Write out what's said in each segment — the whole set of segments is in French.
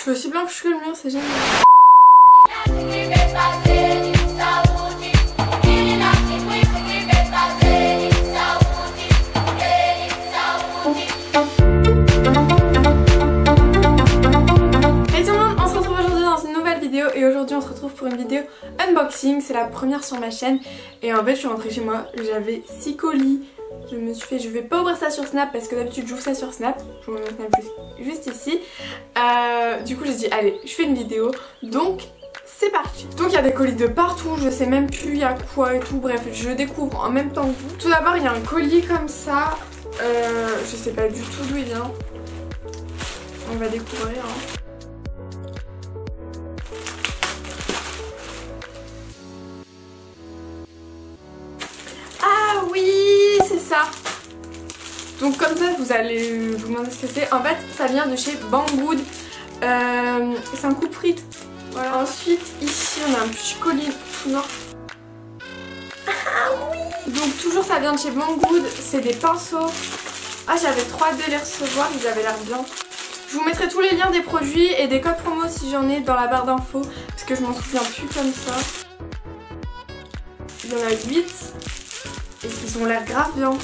Je suis aussi blanche que le mur, c'est génial. Et aujourd'hui on se retrouve pour une vidéo unboxing, c'est la première sur ma chaîne. Et en fait je suis rentrée chez moi, j'avais 6 colis. Je me suis fait, je vais pas ouvrir ça sur Snap parce que d'habitude j'ouvre ça sur Snap. Je vous mets mon Snap juste ici. Du coup j'ai dit allez je fais une vidéo, donc c'est parti. Donc il y a des colis de partout, je sais même plus il y a quoi et tout, bref je découvre en même temps que vous. Tout d'abord il y a un colis comme ça, je sais pas du tout d'où il vient. On va découvrir hein. Donc comme ça vous allez vous demander ce que c'est. En fait ça vient de chez Banggood. C'est un coupe-frites. Voilà. Ensuite ici on a un petit colis tout noir. Ah oui. Donc toujours ça vient de chez Banggood. C'est des pinceaux. Ah j'avais trop hâte de les recevoir, ils avaient l'air bien. Je vous mettrai tous les liens des produits et des codes promo si j'en ai dans la barre d'infos. Parce que je m'en souviens plus comme ça. Il y en a 8. Et ils ont l'air grave bien.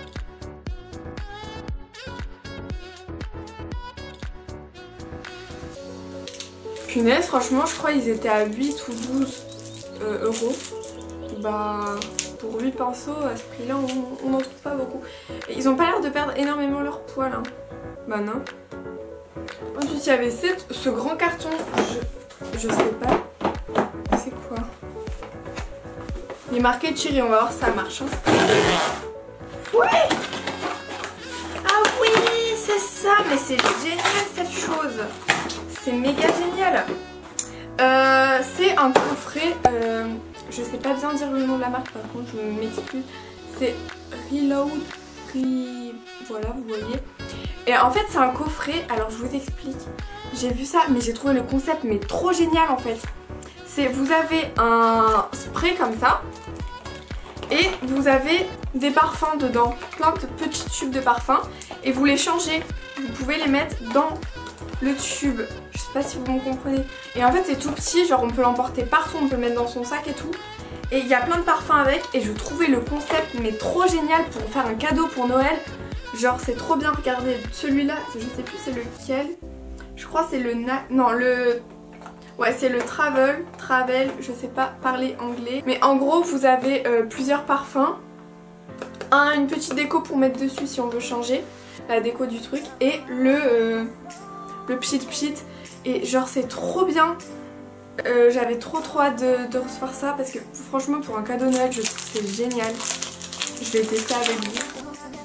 Punaise, franchement, je crois qu'ils étaient à 8 ou 12 euros. Bah, pour 8 pinceaux, à ce prix-là, on n'en trouve pas beaucoup. Et ils ont pas l'air de perdre énormément leur poids là. Bah non. Ensuite, il y avait ce grand carton. Je sais pas. C'est quoi? Il est marqué Cherry, on va voir si ça marche. Hein. Ouais! Ah oui, c'est ça! Mais c'est génial cette chose! C'est méga génial! C'est un coffret, je sais pas bien dire le nom de la marque par contre, je m'excuse. C'est Reload, voilà vous voyez. Et en fait c'est un coffret, alors je vous explique. J'ai vu ça mais j'ai trouvé le concept mais trop génial en fait. C'est vous avez un spray comme ça. Et vous avez des parfums dedans, plein de petits tubes de parfums. Et vous les changez, vous pouvez les mettre dans le tube. Je sais pas si vous me comprenez. Et en fait c'est tout petit, genre on peut l'emporter partout, on peut le mettre dans son sac et tout. Et il y a plein de parfums avec et je trouvais le concept mais trop génial pour faire un cadeau pour Noël. Genre c'est trop bien, regardez celui-là, je sais plus c'est lequel. Je crois c'est le... Non le... Ouais c'est le Travel, je sais pas parler anglais. Mais en gros vous avez plusieurs parfums. Une petite déco pour mettre dessus si on veut changer la déco du truc. Et le pchit. Et genre c'est trop bien. J'avais trop hâte de recevoir ça. Parce que franchement pour un cadeau Noël je trouve que c'est génial. Je vais tester avec vous.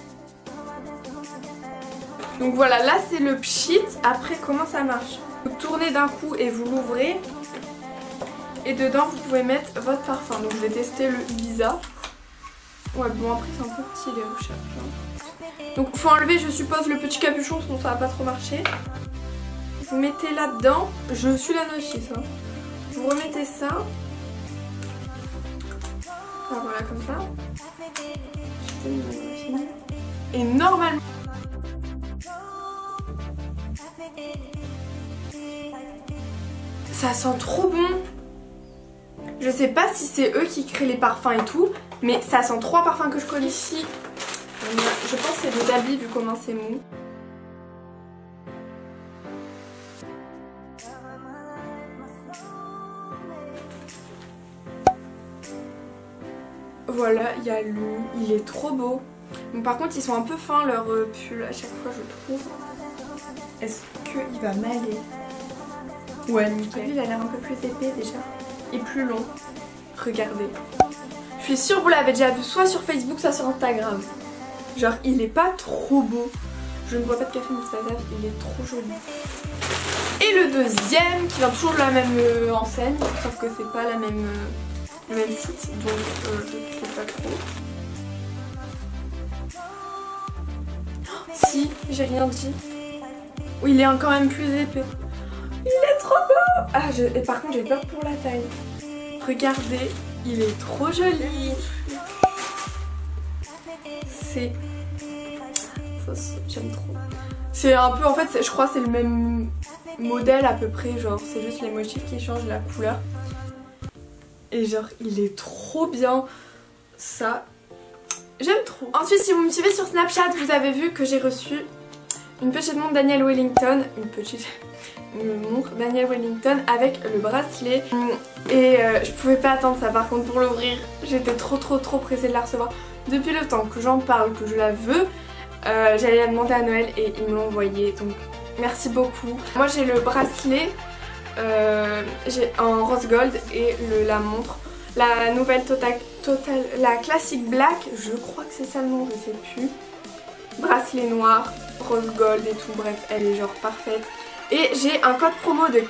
Donc voilà, là c'est le pchit. Après comment ça marche? Vous tournez d'un coup et vous l'ouvrez. Et dedans vous pouvez mettre votre parfum. Donc je vais tester le Ibiza. Ouais bon après c'est un peu petit les recherches. Donc faut enlever je suppose le petit capuchon sinon ça va pas trop marcher. Vous mettez là-dedans. Je suis la novice hein. Vous remettez ça. Ah, voilà comme ça. Et normalement ça sent trop bon. Je sais pas si c'est eux qui créent les parfums et tout, mais ça sent 3 parfums que je connais ici. Je pense que c'est de Dabi vu comment c'est mou. Voilà, il y a lui, il est trop beau. Donc, par contre ils sont un peu fins leurs pulls à chaque fois je trouve. Est-ce qu'il va m'aller? Ouais nickel. Il a l'air un peu plus épais déjà. Et plus long. Regardez. Je suis sûre que vous l'avez déjà vu soit sur Facebook soit sur Instagram. Genre il est pas trop beau. Je ne bois pas de café mais c'est pas grave, il est trop joli. Et le deuxième qui vient toujours de la même enseigne. Sauf que c'est pas le même site. Donc je ne sais pas trop. Oh, si, j'ai rien dit. Oui il est quand même plus épais. Il est trop beau. Ah, et par contre j'ai peur pour la taille. Regardez, il est trop joli. C'est... J'aime trop. C'est un peu, en fait je crois que c'est le même modèle à peu près, genre c'est juste les motifs qui changent la couleur. Et genre il est trop bien, ça j'aime trop. Ensuite si vous me suivez sur Snapchat, vous avez vu que j'ai reçu une petite montre Daniel Wellington, une montre Daniel Wellington avec le bracelet. Et je pouvais pas attendre ça par contre pour l'ouvrir. J'étais trop pressée de la recevoir. Depuis le temps que j'en parle, que je la veux, j'allais la demander à Noël et ils me l'ont envoyé. Donc merci beaucoup. Moi j'ai le bracelet en rose gold et la montre. La nouvelle la classique black, je crois que c'est ça le nom, je sais plus. Bracelet noir, rose gold et tout, bref, elle est genre parfaite. Et j'ai un code promo de 15%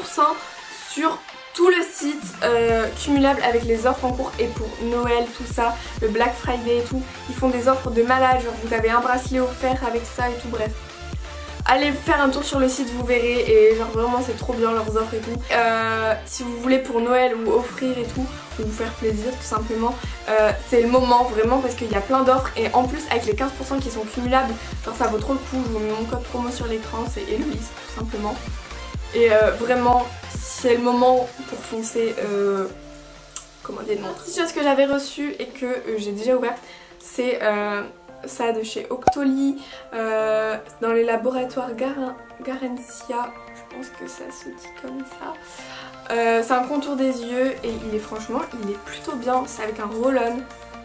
sur tout le site cumulable avec les offres en cours et pour Noël, tout ça, le Black Friday et tout. Ils font des offres de malade, genre vous avez un bracelet offert avec ça et tout, bref. Allez faire un tour sur le site, vous verrez, et genre vraiment c'est trop bien leurs offres et tout. Si vous voulez pour Noël ou offrir et tout, ou vous faire plaisir tout simplement, c'est le moment vraiment parce qu'il y a plein d'offres et en plus avec les 15% qui sont cumulables, genre ça vaut trop le coup. Je vous mets mon code promo sur l'écran, c'est Héloïse tout simplement. Et vraiment c'est le moment pour foncer commander une montre. Une chose que j'avais reçue et que j'ai déjà ouverte, c'est ça de chez Octoly, dans les laboratoires Garencia, je pense que ça se dit comme ça. C'est un contour des yeux et franchement il est plutôt bien, c'est avec un roll-on.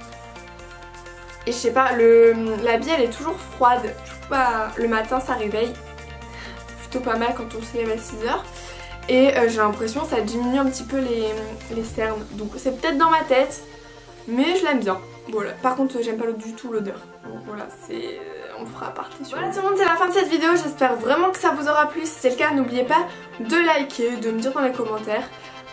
Et je sais pas, la bille elle est toujours froide, du coup le matin ça réveille, c'est plutôt pas mal quand on se lève à 6h. Et j'ai l'impression que ça diminue un petit peu les cernes, donc c'est peut-être dans ma tête, mais je l'aime bien. Voilà. Par contre j'aime pas du tout l'odeur. Donc voilà, on fera aparté sur. Voilà tout le monde, c'est la fin de cette vidéo. J'espère vraiment que ça vous aura plu. Si c'est le cas, n'oubliez pas de liker, de me dire dans les commentaires.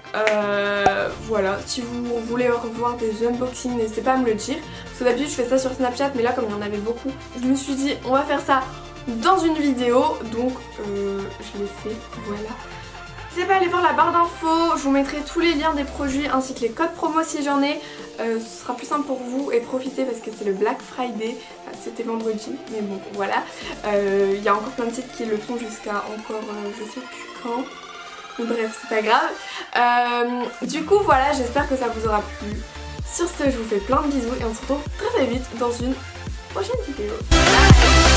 Voilà, si vous voulez revoir des unboxings, n'hésitez pas à me le dire. Parce que d'habitude je fais ça sur Snapchat, mais là comme il y en avait beaucoup, je me suis dit on va faire ça dans une vidéo. Donc je l'ai fait, voilà. N'hésitez pas à aller voir la barre d'infos, je vous mettrai tous les liens des produits ainsi que les codes promo si j'en ai. Ce sera plus simple pour vous et profitez parce que c'est le Black Friday, c'était vendredi, mais bon voilà. Il y a encore plein de sites qui le font jusqu'à encore je sais plus quand. Bref, c'est pas grave. Du coup voilà, j'espère que ça vous aura plu. Sur ce, je vous fais plein de bisous et on se retrouve très vite dans une prochaine vidéo.